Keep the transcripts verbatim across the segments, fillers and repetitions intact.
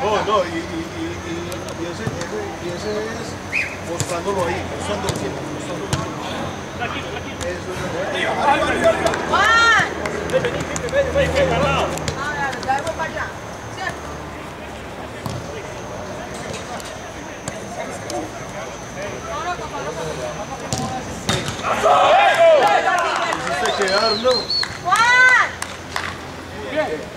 No, no, y, y, y, y, y, ese, ese, y ese es mostrándolo ahí, mostrándolo siempre, mostrándolo siempre. Eso es. ¡Juan! Vení, vení, vení, vení, vení, parado. Ah, ya, ya voy para allá. ¿Cierto? No, no, papá, no, papá. Hiciste quedarlo. ¡Juan! Bien.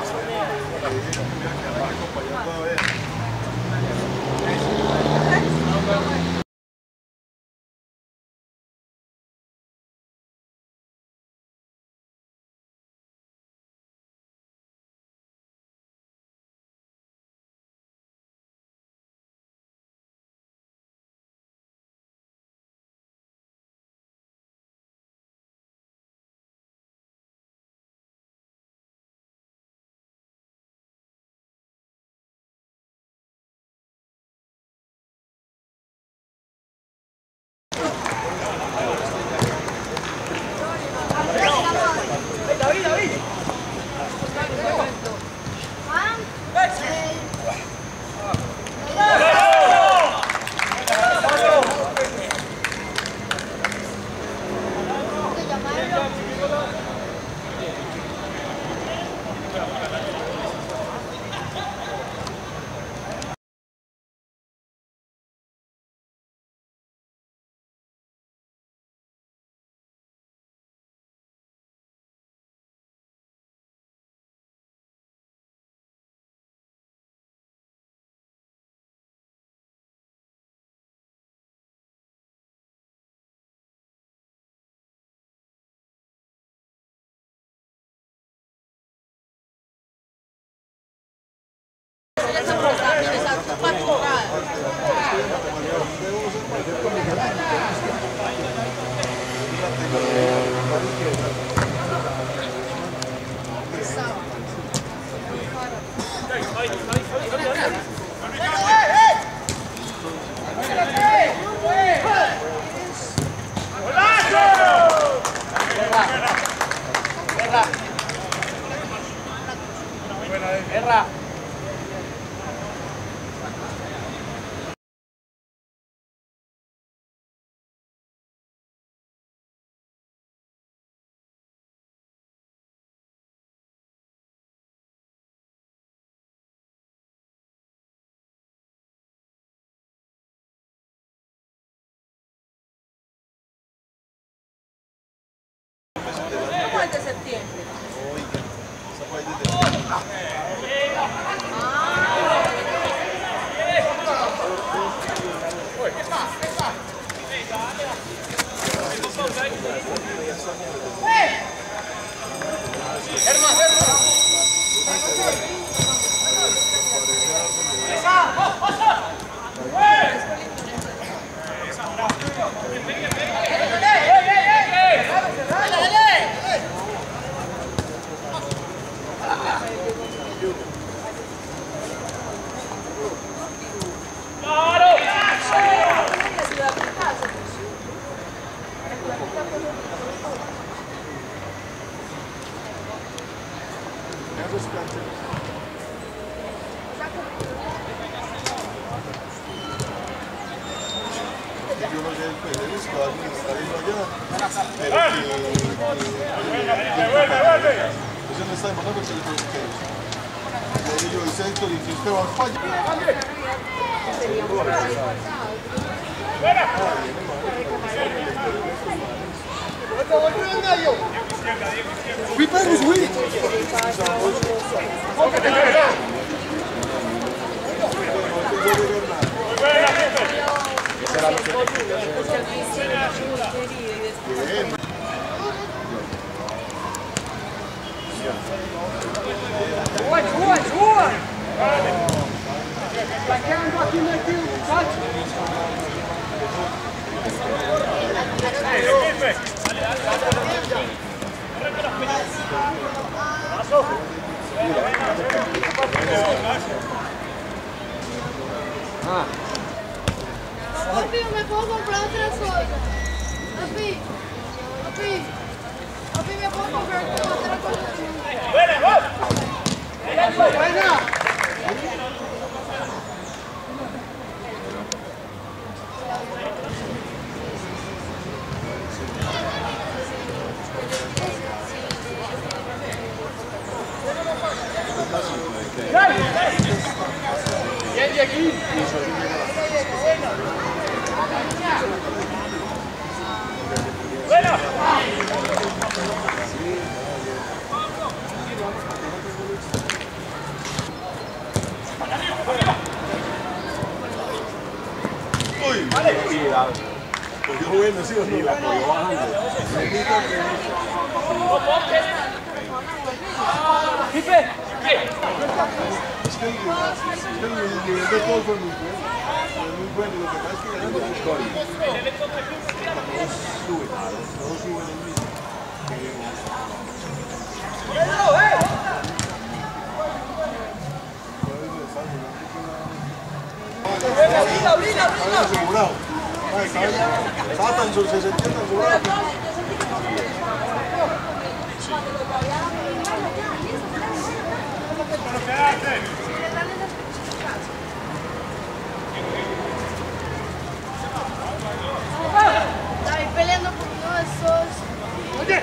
David, David. Guerra. ¿Cómo es de septiembre? Oiga, esa fue desde yo no sé el Pérez que va a administrar eso allá, pero que eso no está demandando que le yo hice esto y si usted va a España. We play with we. Juan, Juan, Juan. Sacando aqui naquilo, sabe? Ah. Papi, ¿me puedo comprar otra soda? Papi, papi, papi, ¿me puedo comprar otra cosa? ¡Buena, vamos! ¡Buena! Bien, Dieguín. Buena. Uy, vale. Cogió bueno, sí o no. La cogió bajando. Pipe. Es que el nivel de todos fue muy bueno. Fue muy bueno. Lo que pasa es que ganando el score. Todos suben. Todos suben el mismo. Estaba asegurado. Estaba tan se sentía tan asegurado. Está ahí peleando por uno de esos. Oye.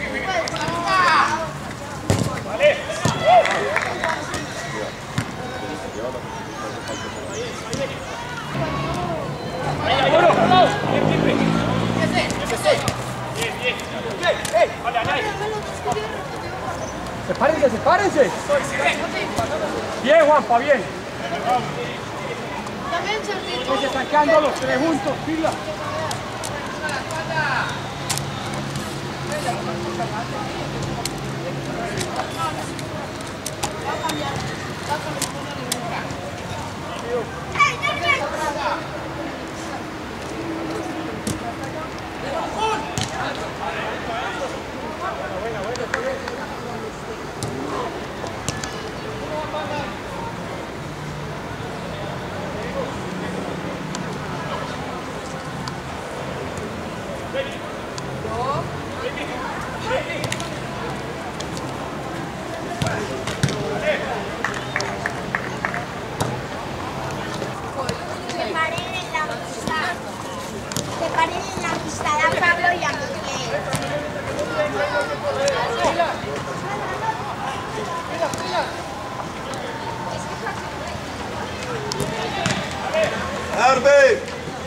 Vale. Sepárense, sepárense. Bien, Juanpa, bien. También, Chardito. Oye, están quedando los tres juntos, pila. Va a cambiar. Va a cambiar. Preparen la amistad a Pablo y a Miguel. ¡Arbe!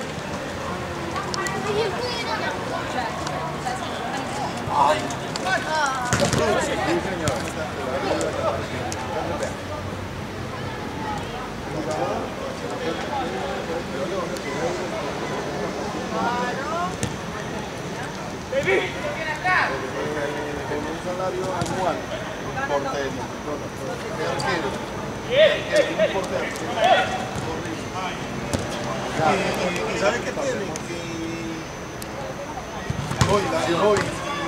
Con un salario anual por tenis, de arquero. Un portero. Y, y ¿sabe qué tiene? Que hoy, la hoy.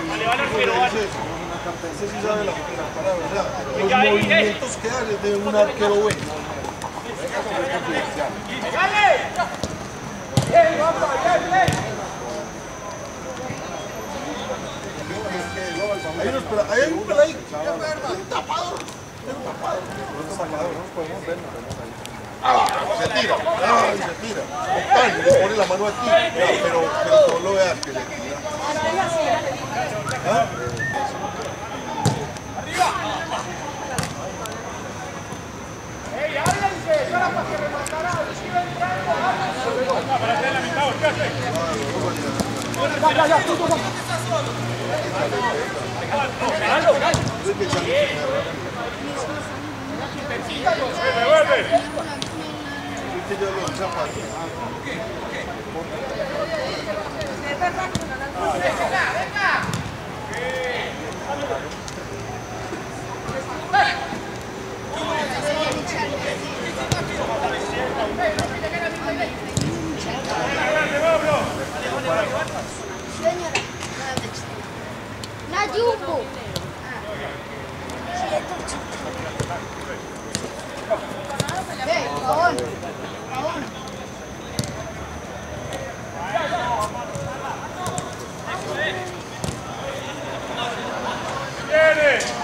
Ese sí sabe la, la palabra, o sea, los movimientos que hace de un arquero bueno. Bien, Juanpa, bien, bien. Hay, unos, ahí hay un peladito, hay un tapador, hay un tapador. Ah, se tira, ah, se tira. Tan, le pone la mano aquí, ya, pero, pero no lo veas que se tira. ¿Ah? ¡Ey, háblense! ¡Eso era para que rematara! ¡Sigue entrando! ¡Para hacer la mitad, buscate! ¡Ya, ya, ya! ¡Tú, tú, tú! ¡Ganalo, ganalo! ¡Me vuelve! ¡Venga, venga! La Jumbo. Hey, por favor. Por favor. ¡Viene!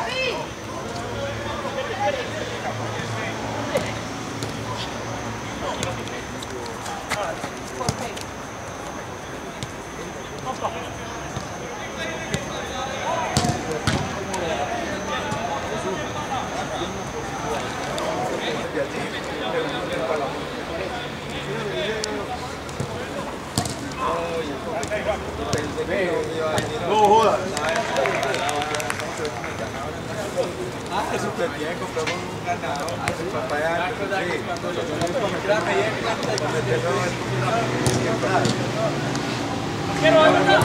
ya compramos un ganado, hace papaya, sí. Quiero avanzar.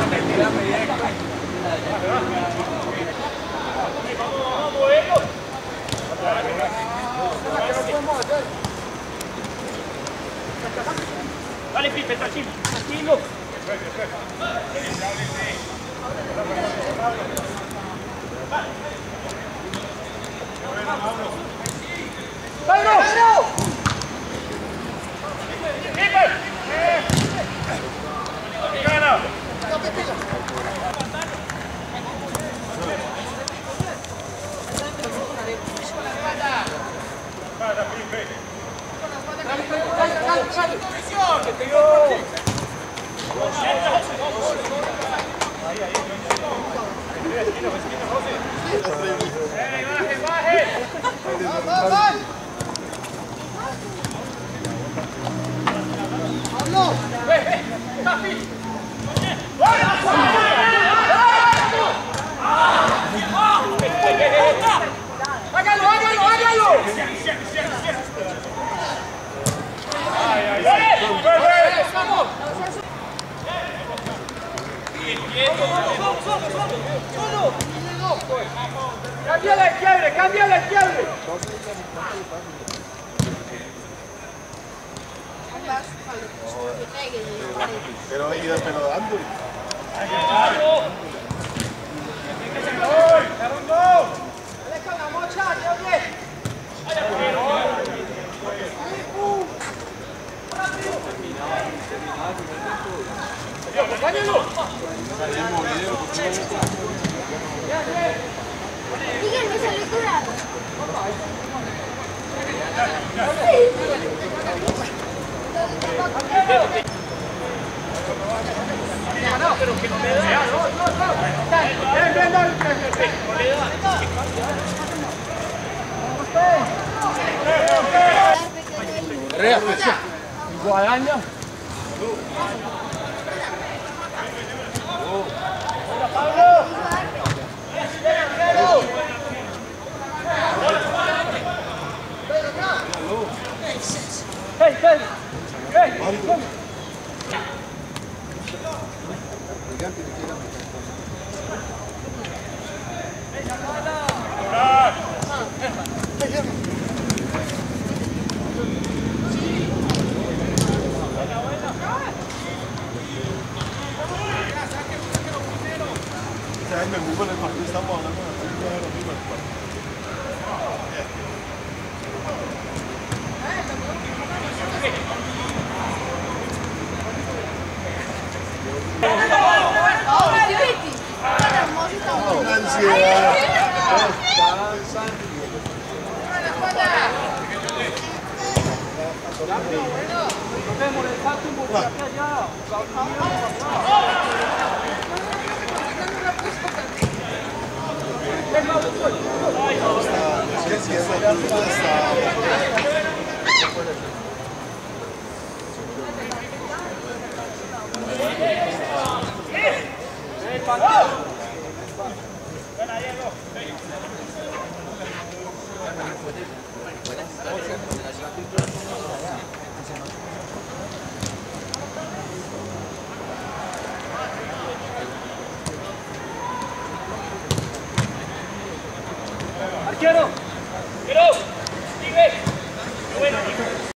Dale, Pipe, tranquilo, tranquilo. ¡Pedro! ¡Pedro! ¡Pipe! ¡Gana! ¡Vaya, Pipe! ¡Hágalo, hágalo, hágalo! ¡Ay, ay, ay! ¡Vamos! ¡Cambia la quiebre! ¡Cambia la quiebre! Pero ahí da pelo dando. ¡Dale con la mocha! ¡Acompáñalo! Díganme, salí curado. Pero que no me da. No, no, no. Ven, ven, dale. No le da. Rea, Guadaña. Pablo. Hey, hey. Hey. me muevo en el partido, estamos hablando de lo mismo. Una ansiedad. Arquero, arquero, sigue, bueno.